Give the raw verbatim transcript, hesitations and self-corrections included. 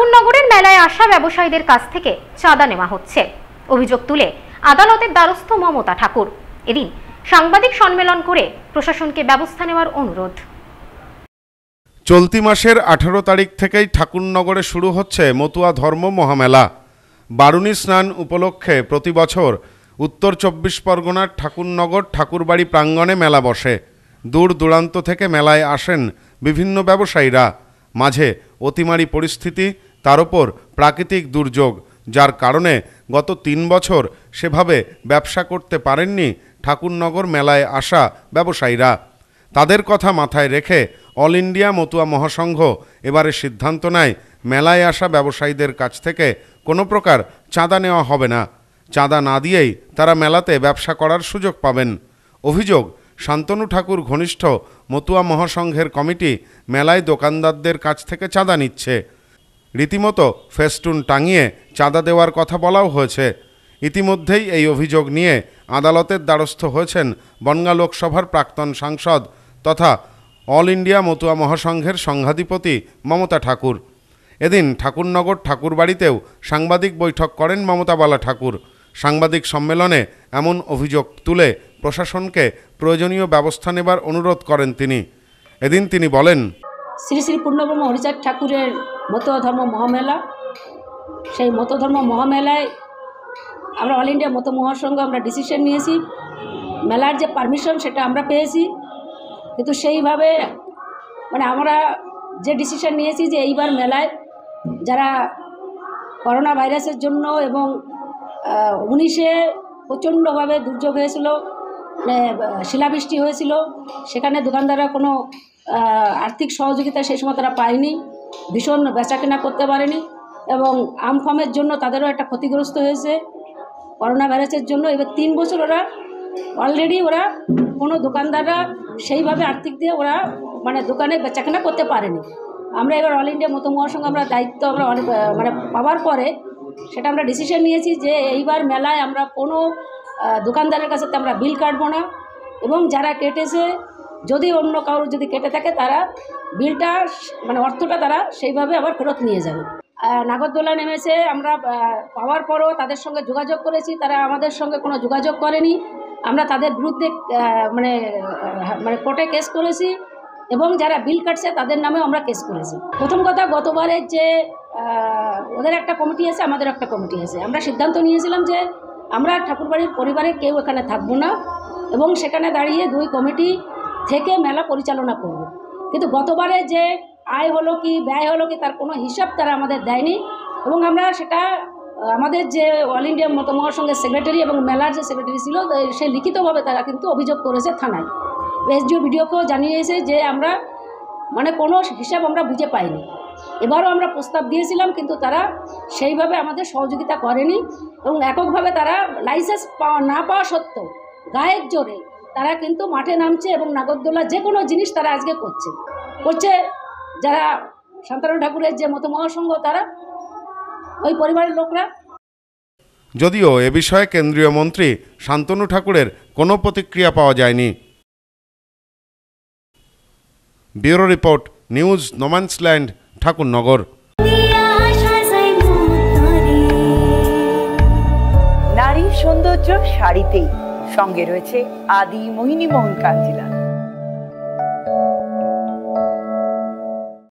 ঠাকুরনগরের মেলায় আসা ব্যবসায়ীদের কাছ থেকে চাঁদা নেওয়া হচ্ছে। অভিযোগ তুলে আদালতের দ্বারস্থ মমতা ঠাকুর। এদিন সাংবাদিক সম্মেলন করে প্রশাসনকে ব্যবস্থা নেওয়ার অনুরোধ। চলতি মাসের আঠারো তারিখ থেকেই ঠাকুরনগরে শুরু হচ্ছে মতুয়া ধর্ম মহামেলা। বারুণী স্নান উপলক্ষে প্রতি বছর উত্তর চব্বিশ পরগনার ঠাকুরনগর ঠাকুরবাড়ি প্রাঙ্গণে মেলা বসে। দূর দূরান্ত থেকে মেলায় আসেন বিভিন্ন ব্যবসায়ীরা। মাঝে অতিমারি পরিস্থিতি, তার ওপর প্রাকৃতিক দুর্যোগ, যার কারণে গত তিন বছর সেভাবে ব্যবসা করতে পারেননি ঠাকুরনগর মেলায় আসা ব্যবসায়ীরা। তাদের কথা মাথায় রেখে অল ইন্ডিয়া মতুয়া মহাসংঘ এবারে সিদ্ধান্ত নেয় মেলায় আসা ব্যবসায়ীদের কাছ থেকে কোনো প্রকার চাঁদা নেওয়া হবে না। চাঁদা না দিয়েই তারা মেলাতে ব্যবসা করার সুযোগ পাবেন। অভিযোগ, শান্তনু ঠাকুর ঘনিষ্ঠ মতুয়া মহাসংঘের কমিটি মেলায় দোকানদারদের কাছ থেকে চাঁদা নিচ্ছে। রীতিমতো ফেস্টুন টাঙিয়ে চাঁদা দেওয়ার কথা বলাও হয়েছে। ইতিমধ্যেই এই অভিযোগ নিয়ে আদালতের দ্বারস্থ হয়েছেন বনগাঁ লোকসভার প্রাক্তন সাংসদ তথা অল ইন্ডিয়া মতুয়া মহাসংঘের সংঘাধিপতি মমতা ঠাকুর। এদিন ঠাকুরনগর ঠাকুরবাড়িতেও সাংবাদিক বৈঠক করেন মমতা বালা ঠাকুর। সাংবাদিক সম্মেলনে এমন অভিযোগ তুলে প্রশাসনকে প্রয়োজনীয় ব্যবস্থা নেবার অনুরোধ করেন তিনি। এদিন তিনি বলেন, শ্রী শ্রী পূর্ণব্রহ্ম হরিচাঁদ ঠাকুরের মতুয়া ধর্ম মহামেলা, সেই মতুয়া ধর্ম মহামেলায় আমরা অল ইন্ডিয়া মতুয়া মহাসংঘ আমরা ডিসিশন নিয়েছি, মেলার যে পারমিশন সেটা আমরা পেয়েছি, কিন্তু সেইভাবে মানে আমরা যে ডিসিশন নিয়েছি যে এইবার মেলায় যারা করোনা ভাইরাসের জন্য এবং উনিশে প্রচণ্ডভাবে দুর্যোগ হয়েছিল, মানে শিলাবৃষ্টি হয়েছিল, সেখানে দোকানদাররা কোনো আর্থিক সহযোগিতা সেই সময় তারা পায়নি, ভীষণ বেচাকেনা করতে পারেনি এবং আমফামের জন্য তাদেরও একটা ক্ষতিগ্রস্ত হয়েছে করোনা ভাইরাসের জন্য। এবার তিন বছর ওরা অলরেডি ওরা কোনো দোকানদাররা সেইভাবে আর্থিক দিয়ে ওরা মানে দোকানে বেচাকেনা করতে পারেনি। আমরা এবার অল ইন্ডিয়া মতুয়া মহাসংঘ আমরা দায়িত্ব আমরা অনেক মানে পাওয়ার পরে সেটা আমরা ডিসিশন নিয়েছি যে এইবার মেলায় আমরা কোনো দোকানদারের কাছে আমরা বিল কাটবো না এবং যারা কেটেছে যদি অন্য কারোর যদি কেটে থাকে তারা বিলটা মানে অর্থটা তারা সেইভাবে আবার ফেরত নিয়ে যাবে। নাগরদোলা নেমেছে, আমরা পাওয়ার পরও তাদের সঙ্গে যোগাযোগ করেছি, তারা আমাদের সঙ্গে কোনো যোগাযোগ করেনি। আমরা তাদের বিরুদ্ধে মানে মানে কোর্টে কেস করেছি এবং যারা বিল কাটছে তাদের নামেও আমরা কেস করেছি। প্রথম কথা, গতবারের যে ওদের একটা কমিটি আছে, আমাদের একটা কমিটি আছে, আমরা সিদ্ধান্ত নিয়েছিলাম যে আমরা ঠাকুরবাড়ির পরিবারে কেউ এখানে থাকবো না এবং সেখানে দাঁড়িয়ে দুই কমিটি থেকে মেলা পরিচালনা করব। কিন্তু গতবারে যে আয় হলো কি ব্যয় হলো কি তার কোনো হিসাব তারা আমাদের দেয়নি এবং আমরা সেটা আমাদের যে অল ইন্ডিয়া মতুয়া মহাসংঘের সেক্রেটারি এবং মেলার যে সেক্রেটারি ছিল সে লিখিতভাবে তারা কিন্তু অভিযোগ করেছে থানায়, এসডিও বিডিওকেও জানিয়েছে যে আমরা মানে কোনো হিসাব আমরা বুঝে পাইনি। এবারও আমরা প্রস্তাব দিয়েছিলাম কিন্তু তারা সেইভাবে আমাদের সহযোগিতা করেনি এবং এককভাবে তারা লাইসেন্স পাওয়া না পাওয়া সত্ত্বেও গায়ের জোরে তারা কিন্তু মাঠে নামছে এবং নাগরদোলা যে কোনো জিনিস তারা আজকে করছে করছে যারা শান্তনু ঠাকুরের যে মতুয়া মহাসংঘ তারা ওই পরিবারের লোকরা। যদিও এ বিষয়ে কেন্দ্রীয় মন্ত্রী শান্তনু ঠাকুরের কোনো প্রতিক্রিয়া পাওয়া যায়নি। Bureau report, news no man's land, Thakurnagar. নারীর সৌন্দর্য শাড়িতেই, সঙ্গে রয়েছে আদি মোহিনী মোহন কাঞ্জিলা।